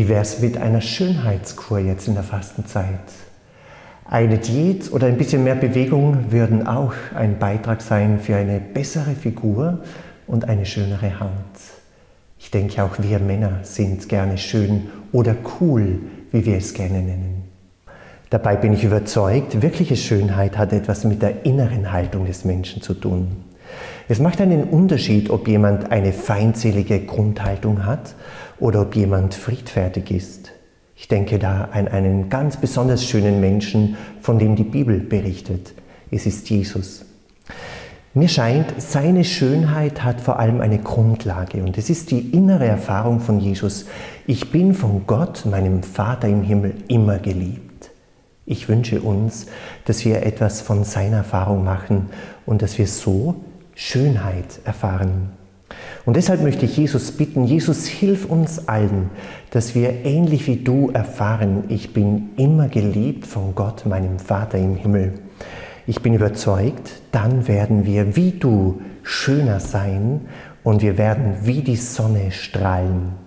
Wie wäre es mit einer Schönheitskur jetzt in der Fastenzeit? Eine Diät oder ein bisschen mehr Bewegung würden auch ein Beitrag sein für eine bessere Figur und eine schönere Haut. Ich denke, auch wir Männer sind gerne schön oder cool, wie wir es gerne nennen. Dabei bin ich überzeugt, wirkliche Schönheit hat etwas mit der inneren Haltung des Menschen zu tun. Es macht einen Unterschied, ob jemand eine feindselige Grundhaltung hat oder ob jemand friedfertig ist. Ich denke da an einen ganz besonders schönen Menschen, von dem die Bibel berichtet. Es ist Jesus. Mir scheint, seine Schönheit hat vor allem eine Grundlage und es ist die innere Erfahrung von Jesus. Ich bin von Gott, meinem Vater im Himmel, immer geliebt. Ich wünsche uns, dass wir etwas von seiner Erfahrung machen und dass wir so Schönheit erfahren. Und deshalb möchte ich Jesus bitten, Jesus, hilf uns allen, dass wir ähnlich wie du erfahren, ich bin immer geliebt von Gott, meinem Vater im Himmel. Ich bin überzeugt, dann werden wir wie du schöner sein und wir werden wie die Sonne strahlen.